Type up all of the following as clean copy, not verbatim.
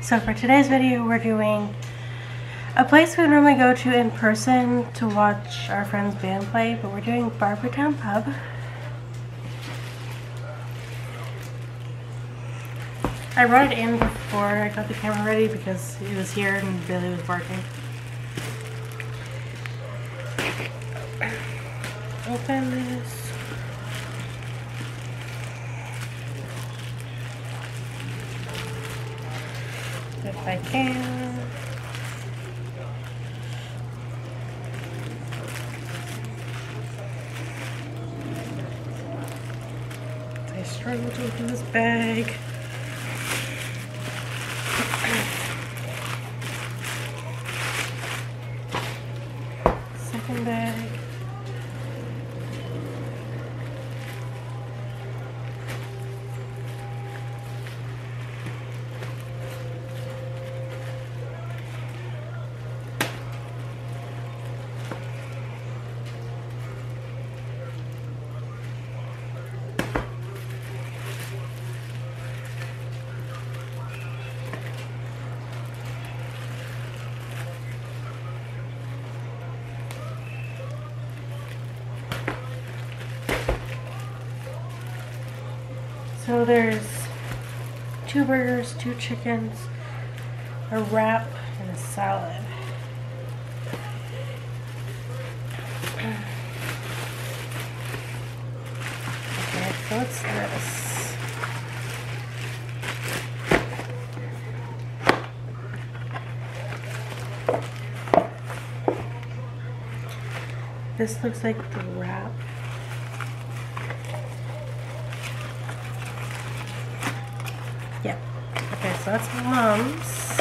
So for today's video, we're doing a place we normally go to in person to watch our friend's band play, but we're doing Barbertown Pub. I brought it in before I got the camera ready because it was here and Billy was barking. Open this. If I can. I struggle to open this bag. Second bag. So there's 2 burgers, 2 chickens, a wrap, and a salad. Okay, so what's this? This looks like the wrap. Yep. Okay, so that's Mom's.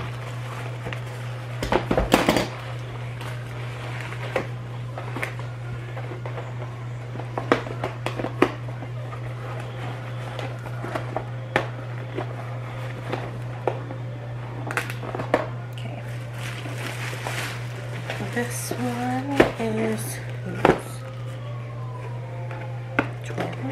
Okay. This one is whose? Twin.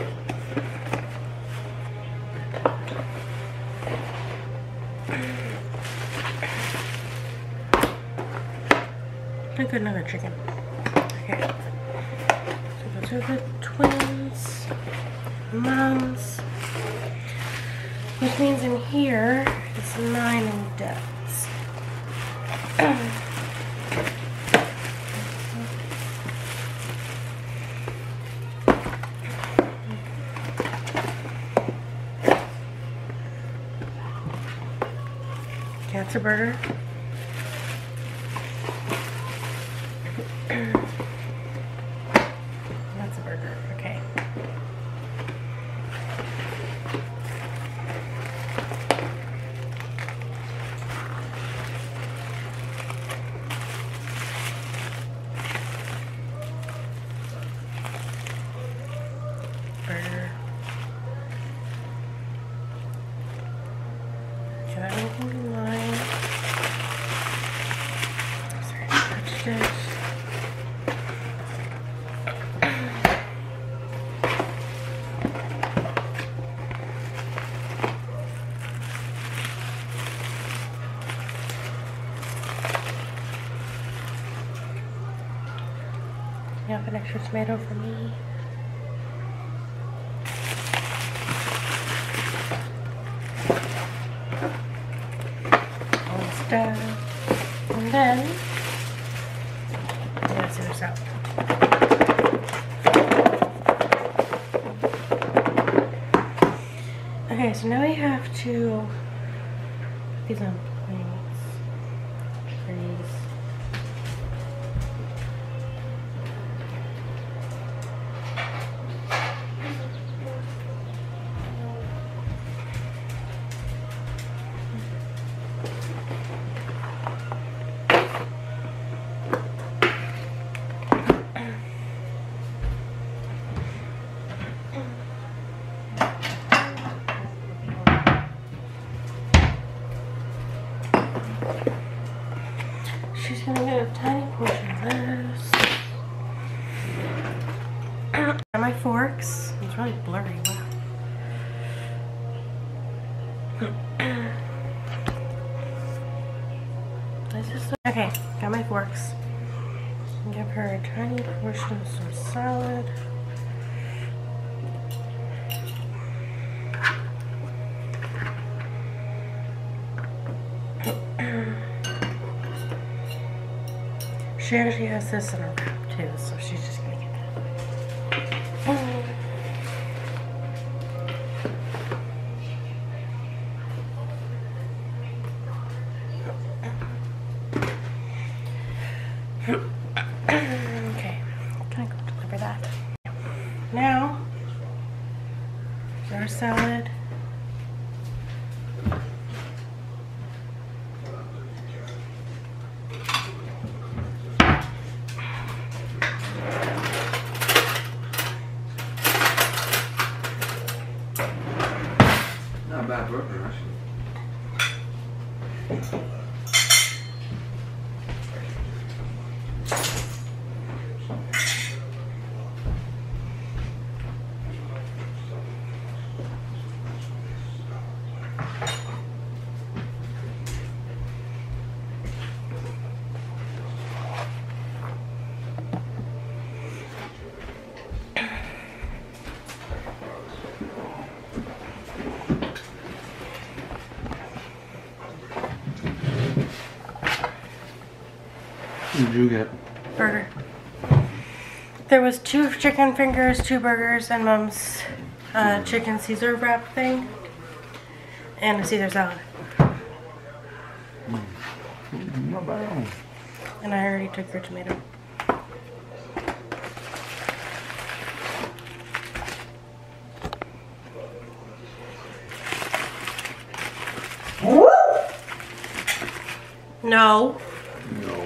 Look at another chicken. Okay. So those are the twins. Mom's. Which means in here it's 9 in Dad's. That's a burger. That's a burger, okay. Burger. Can I open the line? Sorry, I touched it. You have an extra tomato for me. Almost done. And then, let's see what's out. Okay, so now we have to put these on plates. Trees. She's gonna get a tiny portion of this. And my forks. It's really blurry. Wow. This is okay. Got my forks. Give her a tiny portion of some salad. She actually has this in her wrap too, so she's just gonna get that. Okay, I'm gonna go deliver that. Now, our salad. Not a bad burger, actually. What did you get? Burger. There was 2 chicken fingers, 2 burgers, and Mom's chicken Caesar wrap thing, and a Caesar salad. Not bad. And I already took your tomato. No. No.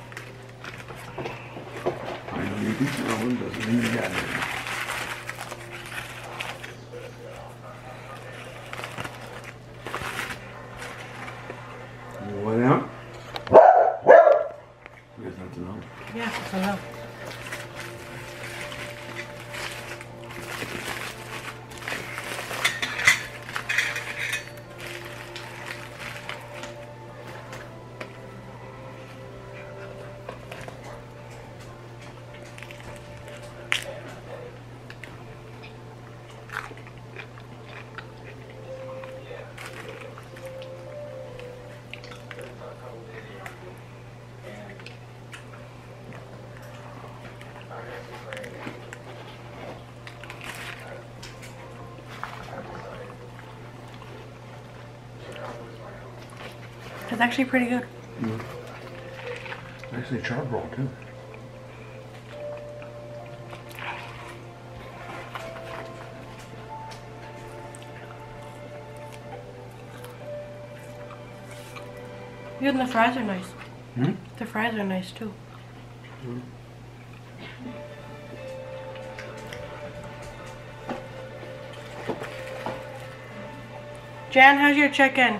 I know you can smell them, doesn't mean you got it. You want out? You guys have to know. Yeah, I know. It's actually pretty good. Actually, charbroil too. Even the fries are nice. Hmm? The fries are nice too. Jan, how's your chicken?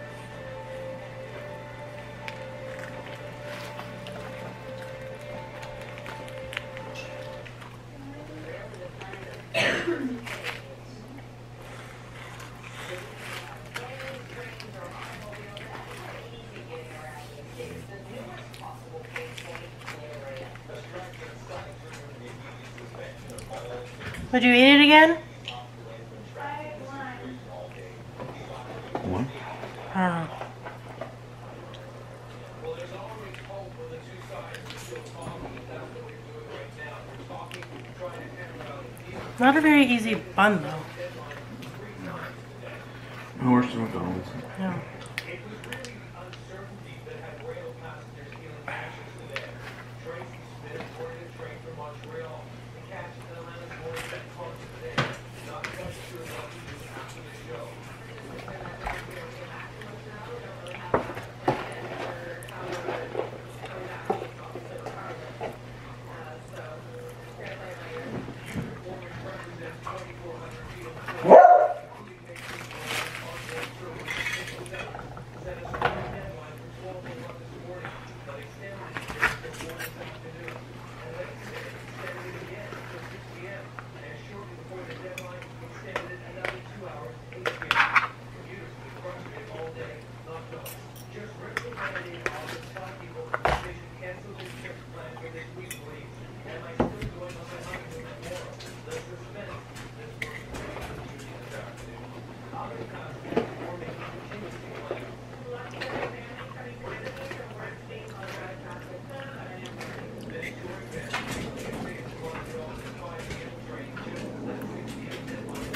Would you eat it again? One? I don't know. Not a very easy bun though. No worse than McDonald's. No.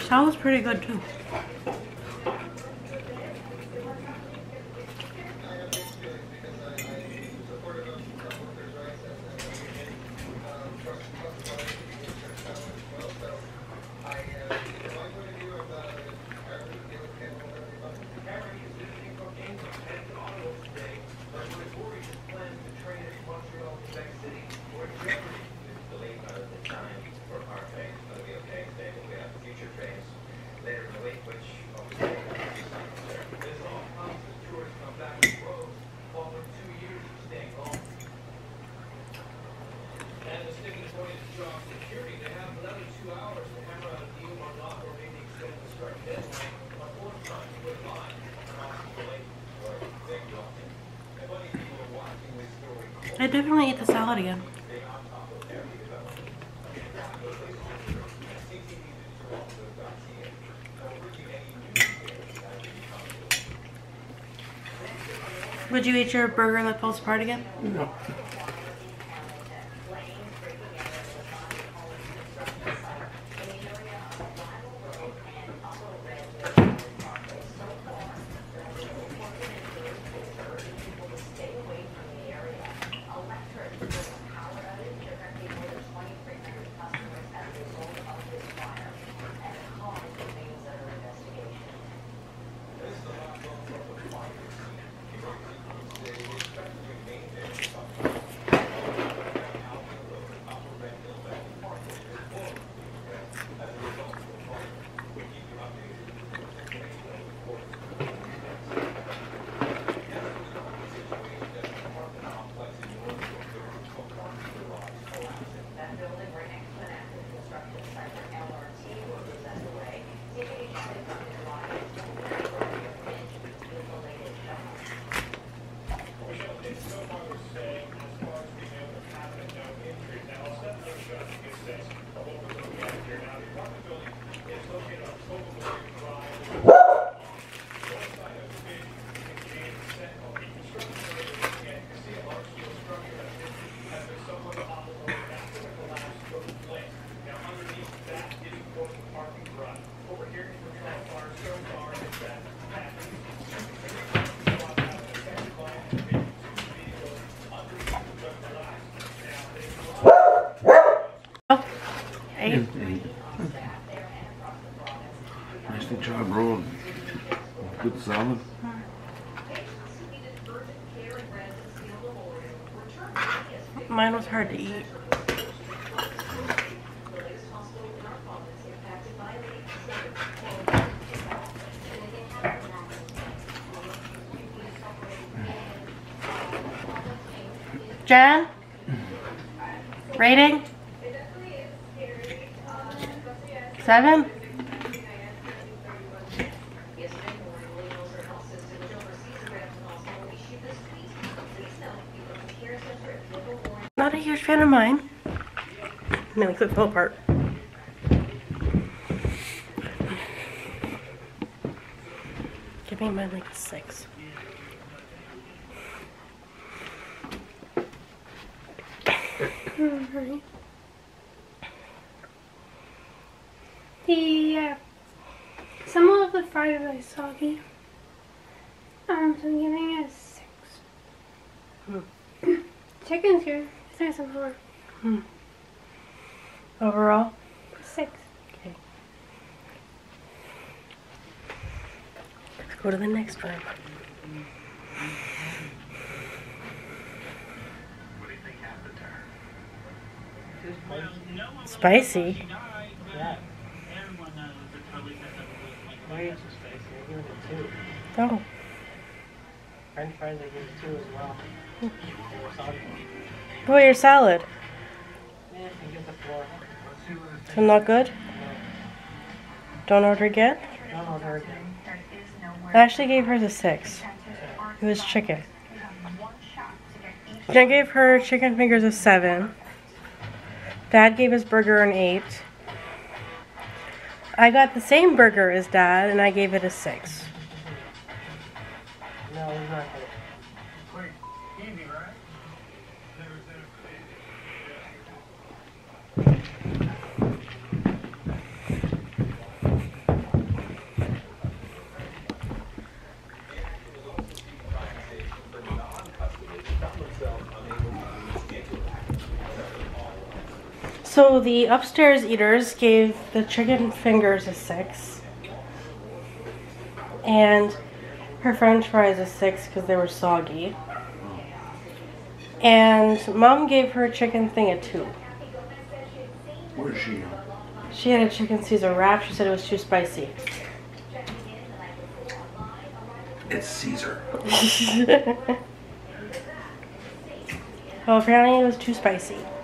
Salad's pretty good too. I definitely eat the salad again. Would you eat your burger that falls apart again? No. Nicely job rolled. Good salad. Mine was hard to eat. Jen? Rating? 7? Not a huge fan of mine. It makes it fall apart. Give me mine like a 6. Alright. Some of the fries are soggy. So I'm giving it a 6. Chicken's good. It's nice and hard. Overall? 6. Okay. Let's go to the next one. Spicy? Yeah. Why are you so spicy? I give it a 2. Oh. French fries I give it 2 as well. They were soggy. What about your salad? Yeah, I give it a 4. So not good? No. Don't order again? Don't order again. I actually gave hers a 6. It was chicken. I gave her chicken fingers a 7. Dad gave his burger an 8. I got the same burger as Dad, and I gave it a 6. No, it's not good. So the upstairs eaters gave the chicken fingers a 6. And her french fries a 6 because they were soggy. And Mom gave her chicken thing a 2. Where's she? She had a chicken Caesar wrap. She said it was too spicy. It's Caesar. Well, apparently it was too spicy.